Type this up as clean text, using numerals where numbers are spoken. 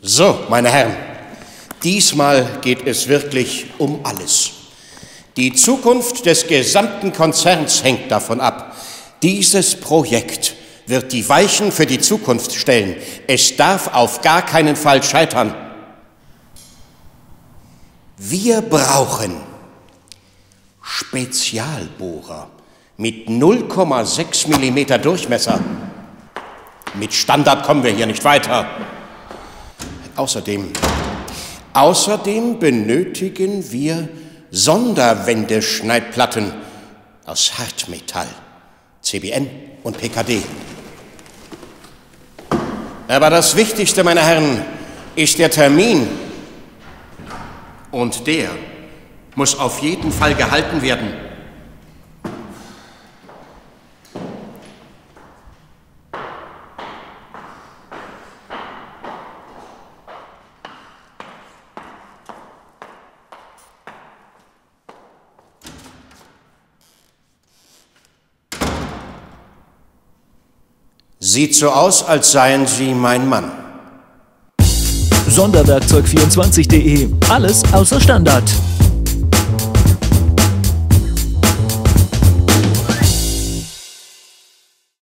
So, meine Herren, diesmal geht es wirklich um alles. Die Zukunft des gesamten Konzerns hängt davon ab. Dieses Projekt wird die Weichen für die Zukunft stellen. Es darf auf gar keinen Fall scheitern. Wir brauchen Spezialbohrer mit 0,6 mm Durchmesser. Mit Standard kommen wir hier nicht weiter. Außerdem benötigen wir Sonderwendeschneidplatten aus Hartmetall, CBN und PKD. Aber das Wichtigste, meine Herren, ist der Termin. Und der muss auf jeden Fall gehalten werden. Sieht so aus, als seien Sie mein Mann. Sonderwerkzeug24.de. Alles außer Standard.